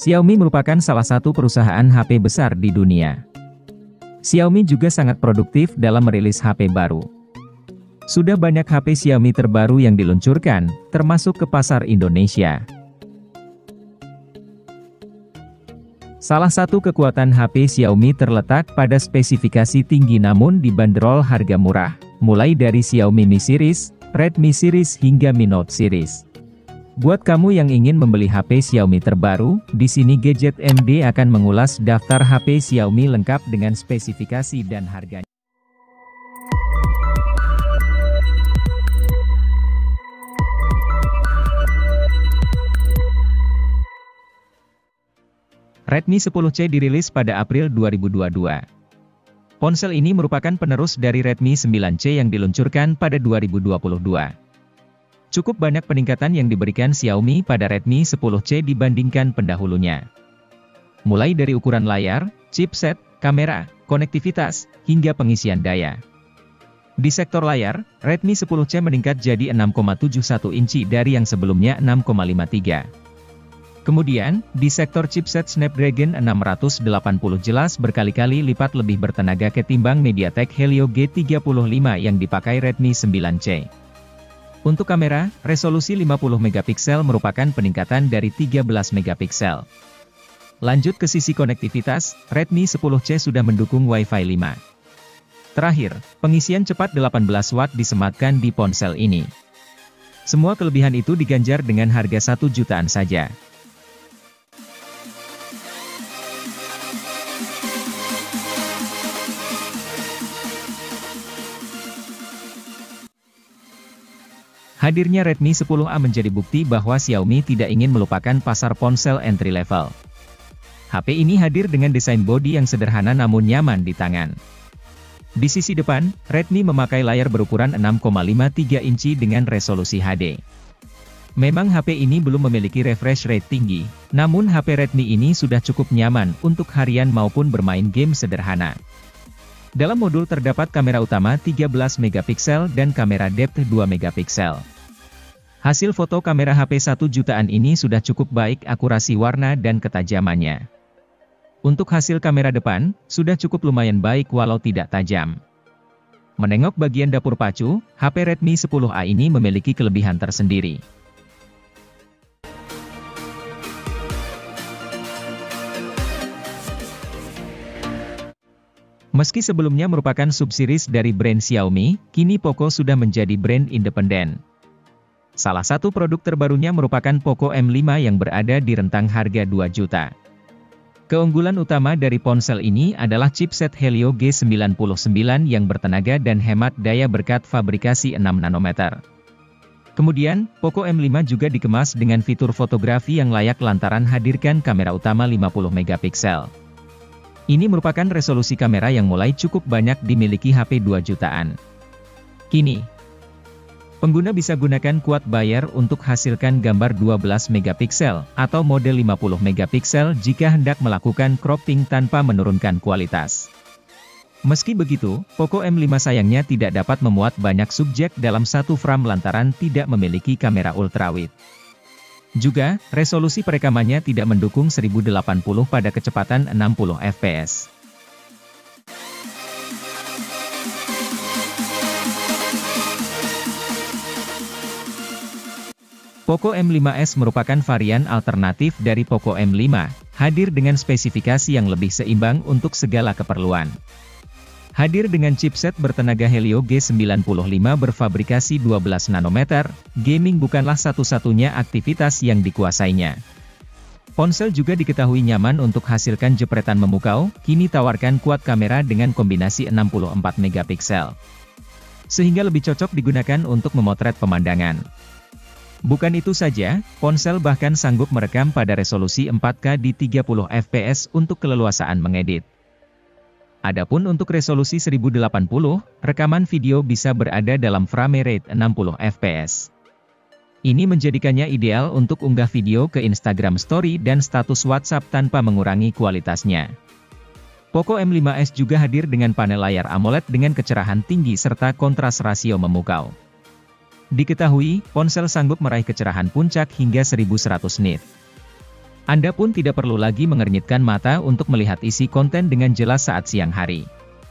Xiaomi merupakan salah satu perusahaan HP besar di dunia. Xiaomi juga sangat produktif dalam merilis HP baru. Sudah banyak HP Xiaomi terbaru yang diluncurkan, termasuk ke pasar Indonesia. Salah satu kekuatan HP Xiaomi terletak pada spesifikasi tinggi namun dibanderol harga murah, mulai dari Xiaomi Mi Series, Redmi Series hingga Mi Note Series. Buat kamu yang ingin membeli HP Xiaomi terbaru, di sini Gadget MD akan mengulas daftar HP Xiaomi lengkap dengan spesifikasi dan harganya. Redmi 10C dirilis pada April 2022. Ponsel ini merupakan penerus dari Redmi 9C yang diluncurkan pada 2022. Cukup banyak peningkatan yang diberikan Xiaomi pada Redmi 10C dibandingkan pendahulunya. Mulai dari ukuran layar, chipset, kamera, konektivitas, hingga pengisian daya. Di sektor layar, Redmi 10C meningkat jadi 6,71 inci dari yang sebelumnya 6,53. Kemudian, di sektor chipset Snapdragon 680 jelas berkali-kali lipat lebih bertenaga ketimbang MediaTek Helio G35 yang dipakai Redmi 9C. Untuk kamera, resolusi 50 megapiksel merupakan peningkatan dari 13 megapiksel. Lanjut ke sisi konektivitas, Redmi 10C sudah mendukung Wi-Fi 5. Terakhir, pengisian cepat 18 watt disematkan di ponsel ini. Semua kelebihan itu diganjar dengan harga 1 jutaan saja. Hadirnya Redmi 10A menjadi bukti bahwa Xiaomi tidak ingin melupakan pasar ponsel entry level. HP ini hadir dengan desain bodi yang sederhana namun nyaman di tangan. Di sisi depan, Redmi memakai layar berukuran 6,53 inci dengan resolusi HD. Memang HP ini belum memiliki refresh rate tinggi, namun HP Redmi ini sudah cukup nyaman untuk harian maupun bermain game sederhana. Dalam modul terdapat kamera utama 13 megapiksel dan kamera depth 2 megapiksel. Hasil foto kamera HP 1 jutaan ini sudah cukup baik akurasi warna dan ketajamannya. Untuk hasil kamera depan, sudah cukup lumayan baik walau tidak tajam. Menengok bagian dapur pacu, HP Redmi 10A ini memiliki kelebihan tersendiri. Meski sebelumnya merupakan subseries dari brand Xiaomi, kini Poco sudah menjadi brand independen. Salah satu produk terbarunya merupakan Poco M5 yang berada di rentang harga 2 juta. Keunggulan utama dari ponsel ini adalah chipset Helio G99 yang bertenaga dan hemat daya berkat fabrikasi 6 nanometer. Kemudian, Poco M5 juga dikemas dengan fitur fotografi yang layak lantaran hadirkan kamera utama 50 megapiksel. Ini merupakan resolusi kamera yang mulai cukup banyak dimiliki HP 2 jutaan. Kini, pengguna bisa gunakan quad bayar untuk hasilkan gambar 12 megapiksel atau model 50 megapiksel jika hendak melakukan cropping tanpa menurunkan kualitas. Meski begitu, Poco M5 sayangnya tidak dapat memuat banyak subjek dalam satu frame lantaran tidak memiliki kamera ultrawide. Juga, resolusi perekamannya tidak mendukung 1080 pada kecepatan 60 fps. Poco M5s merupakan varian alternatif dari Poco M5, hadir dengan spesifikasi yang lebih seimbang untuk segala keperluan. Hadir dengan chipset bertenaga Helio G95 berfabrikasi 12 nanometer, gaming bukanlah satu-satunya aktivitas yang dikuasainya. Ponsel juga diketahui nyaman untuk hasilkan jepretan memukau, kini tawarkan quad kamera dengan kombinasi 64 megapiksel. Sehingga lebih cocok digunakan untuk memotret pemandangan. Bukan itu saja, ponsel bahkan sanggup merekam pada resolusi 4K di 30 fps untuk keleluasaan mengedit. Adapun untuk resolusi 1080, rekaman video bisa berada dalam frame rate 60 fps. Ini menjadikannya ideal untuk unggah video ke Instagram Story dan status WhatsApp tanpa mengurangi kualitasnya. Poco M5s juga hadir dengan panel layar AMOLED dengan kecerahan tinggi serta kontras rasio memukau. Diketahui, ponsel sanggup meraih kecerahan puncak hingga 1100 nit. Anda pun tidak perlu lagi mengernyitkan mata untuk melihat isi konten dengan jelas saat siang hari.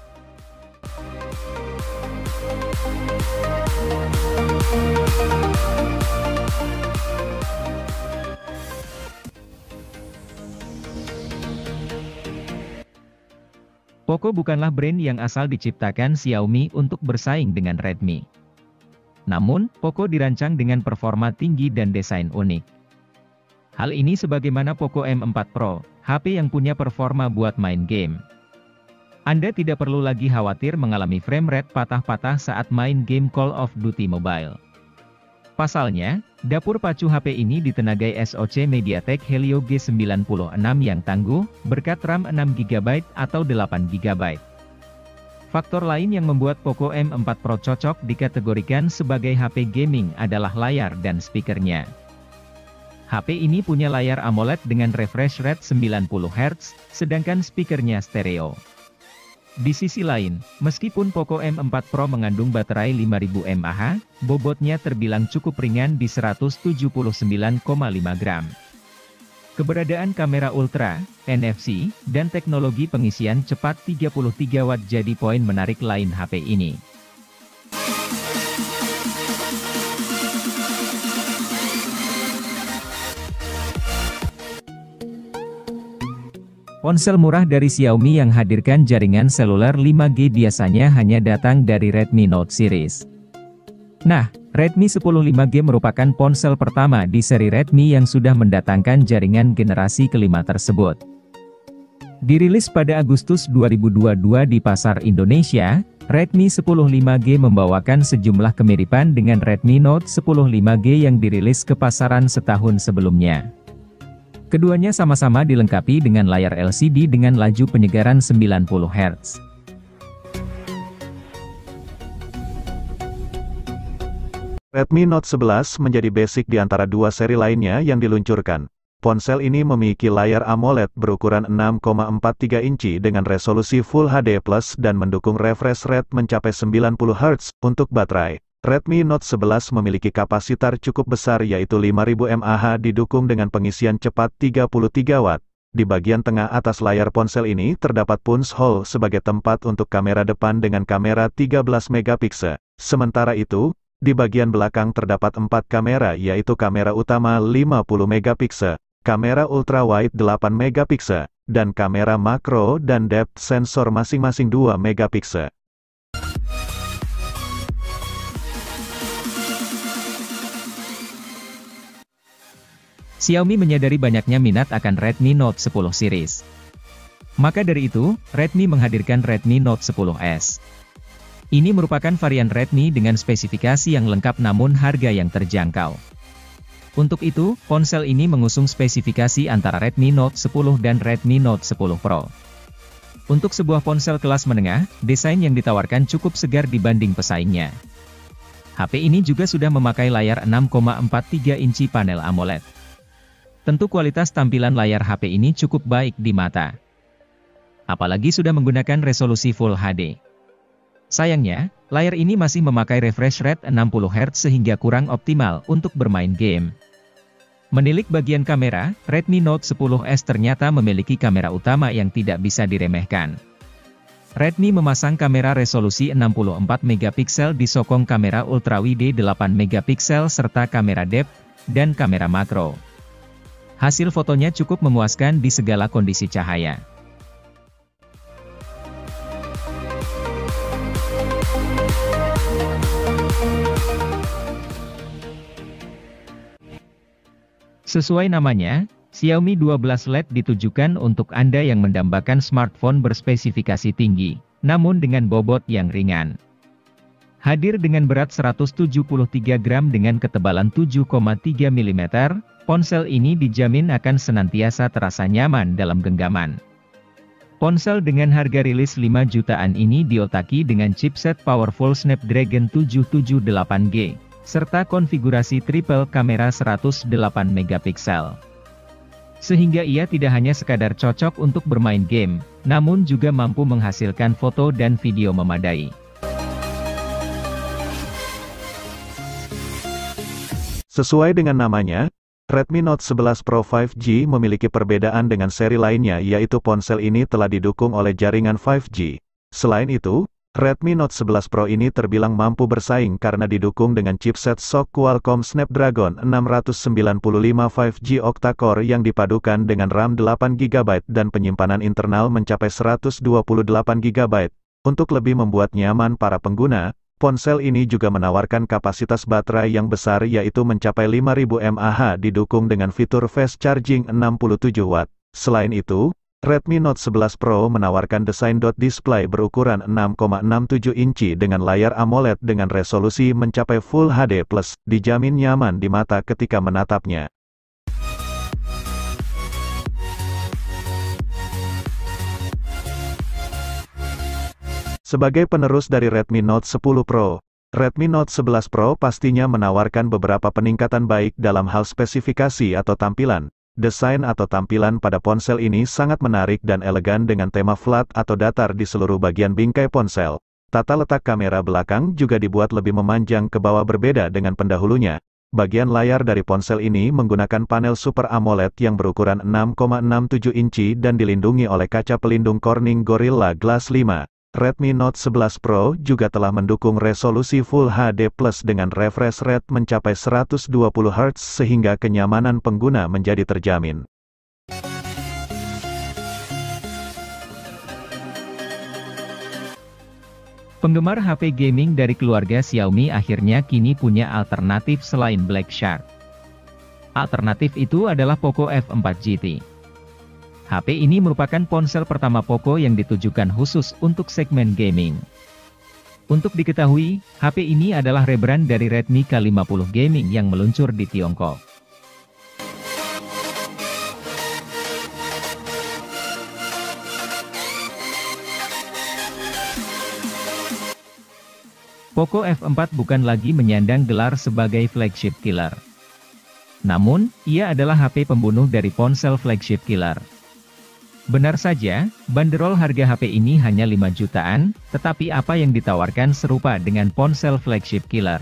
Poco bukanlah brand yang asal diciptakan Xiaomi untuk bersaing dengan Redmi. Namun, Poco dirancang dengan performa tinggi dan desain unik. Hal ini sebagaimana Poco M4 Pro, HP yang punya performa buat main game. Anda tidak perlu lagi khawatir mengalami frame rate patah-patah saat main game Call of Duty Mobile. Pasalnya, dapur pacu HP ini ditenagai SoC MediaTek Helio G96 yang tangguh, berkat RAM 6GB atau 8GB. Faktor lain yang membuat Poco M4 Pro cocok dikategorikan sebagai HP gaming adalah layar dan speakernya. HP ini punya layar AMOLED dengan refresh rate 90Hz, sedangkan speakernya stereo. Di sisi lain, meskipun Poco M4 Pro mengandung baterai 5000 mAh, bobotnya terbilang cukup ringan di 179,5 gram. Keberadaan kamera ultra, NFC, dan teknologi pengisian cepat 33 Watt jadi poin menarik lain HP ini. Ponsel murah dari Xiaomi yang hadirkan jaringan seluler 5G biasanya hanya datang dari Redmi Note series. Nah, Redmi 10 5G merupakan ponsel pertama di seri Redmi yang sudah mendatangkan jaringan generasi kelima tersebut. Dirilis pada Agustus 2022 di pasar Indonesia, Redmi 10 5G membawakan sejumlah kemiripan dengan Redmi Note 10 5G yang dirilis ke pasaran setahun sebelumnya. Keduanya sama-sama dilengkapi dengan layar LCD dengan laju penyegaran 90Hz. Redmi Note 11 menjadi basic di antara dua seri lainnya yang diluncurkan. Ponsel ini memiliki layar AMOLED berukuran 6,43 inci dengan resolusi Full HD+ dan mendukung refresh rate mencapai 90Hz. Untuk baterai, Redmi Note 11 memiliki kapasitor cukup besar yaitu 5000 mAh didukung dengan pengisian cepat 33 Watt. Di bagian tengah atas layar ponsel ini terdapat punch hole sebagai tempat untuk kamera depan dengan kamera 13 megapiksel. Sementara itu, di bagian belakang terdapat 4 kamera yaitu kamera utama 50 megapiksel, kamera ultrawide 8 megapiksel, dan kamera makro dan depth sensor masing-masing 2 megapiksel. Xiaomi menyadari banyaknya minat akan Redmi Note 10 series. Maka dari itu, Redmi menghadirkan Redmi Note 10S. Ini merupakan varian Redmi dengan spesifikasi yang lengkap namun harga yang terjangkau. Untuk itu, ponsel ini mengusung spesifikasi antara Redmi Note 10 dan Redmi Note 10 Pro. Untuk sebuah ponsel kelas menengah, desain yang ditawarkan cukup segar dibanding pesaingnya. HP ini juga sudah memakai layar 6,43 inci panel AMOLED. Tentu kualitas tampilan layar HP ini cukup baik di mata. Apalagi sudah menggunakan resolusi Full HD. Sayangnya, layar ini masih memakai refresh rate 60Hz sehingga kurang optimal untuk bermain game. Menilik bagian kamera, Redmi Note 10S ternyata memiliki kamera utama yang tidak bisa diremehkan. Redmi memasang kamera resolusi 64 megapiksel disokong kamera ultrawide 8 megapiksel serta kamera depth dan kamera makro. Hasil fotonya cukup memuaskan di segala kondisi cahaya. Sesuai namanya, Xiaomi 12 LED ditujukan untuk Anda yang mendambakan smartphone berspesifikasi tinggi, namun dengan bobot yang ringan. Hadir dengan berat 173 gram dengan ketebalan 7,3 mm, ponsel ini dijamin akan senantiasa terasa nyaman dalam genggaman. Ponsel dengan harga rilis 5 jutaan ini diotaki dengan chipset powerful Snapdragon 778G, serta konfigurasi triple kamera 108 megapiksel. Sehingga ia tidak hanya sekadar cocok untuk bermain game, namun juga mampu menghasilkan foto dan video memadai. Sesuai dengan namanya, Redmi Note 11 Pro 5G memiliki perbedaan dengan seri lainnya, yaitu ponsel ini telah didukung oleh jaringan 5G. Selain itu, Redmi Note 11 Pro ini terbilang mampu bersaing karena didukung dengan chipset SoC Qualcomm Snapdragon 695 5G octa-core yang dipadukan dengan RAM 8GB dan penyimpanan internal mencapai 128GB. Untuk lebih membuat nyaman para pengguna, ponsel ini juga menawarkan kapasitas baterai yang besar, yaitu mencapai 5000 mAh didukung dengan fitur fast charging 67 Watt. Selain itu, Redmi Note 11 Pro menawarkan desain dot display berukuran 6,67 inci dengan layar AMOLED dengan resolusi mencapai Full HD+, dijamin nyaman di mata ketika menatapnya. Sebagai penerus dari Redmi Note 10 Pro, Redmi Note 11 Pro pastinya menawarkan beberapa peningkatan baik dalam hal spesifikasi atau tampilan. Desain atau tampilan pada ponsel ini sangat menarik dan elegan dengan tema flat atau datar di seluruh bagian bingkai ponsel. Tata letak kamera belakang juga dibuat lebih memanjang ke bawah berbeda dengan pendahulunya. Bagian layar dari ponsel ini menggunakan panel Super AMOLED yang berukuran 6,67 inci dan dilindungi oleh kaca pelindung Corning Gorilla Glass 5. Redmi Note 11 Pro juga telah mendukung resolusi Full HD+ dengan refresh rate mencapai 120 Hz sehingga kenyamanan pengguna menjadi terjamin. Penggemar HP gaming dari keluarga Xiaomi akhirnya kini punya alternatif selain Black Shark. Alternatif itu adalah Poco F4 GT. HP ini merupakan ponsel pertama Poco yang ditujukan khusus untuk segmen gaming. Untuk diketahui, HP ini adalah rebrand dari Redmi K50 Gaming yang meluncur di Tiongkok. Poco F4 bukan lagi menyandang gelar sebagai flagship killer. Namun, ia adalah HP pembunuh dari ponsel flagship killer. Benar saja, banderol harga HP ini hanya 5 jutaan, tetapi apa yang ditawarkan serupa dengan ponsel flagship killer.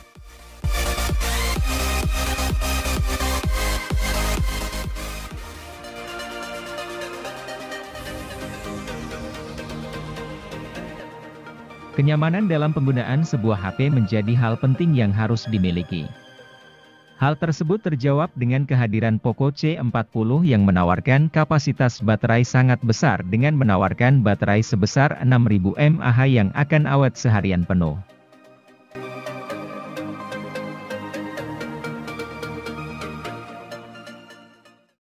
Kenyamanan dalam penggunaan sebuah HP menjadi hal penting yang harus dimiliki. Hal tersebut terjawab dengan kehadiran Poco C40 yang menawarkan kapasitas baterai sangat besar dengan menawarkan baterai sebesar 6000 mAh yang akan awet seharian penuh.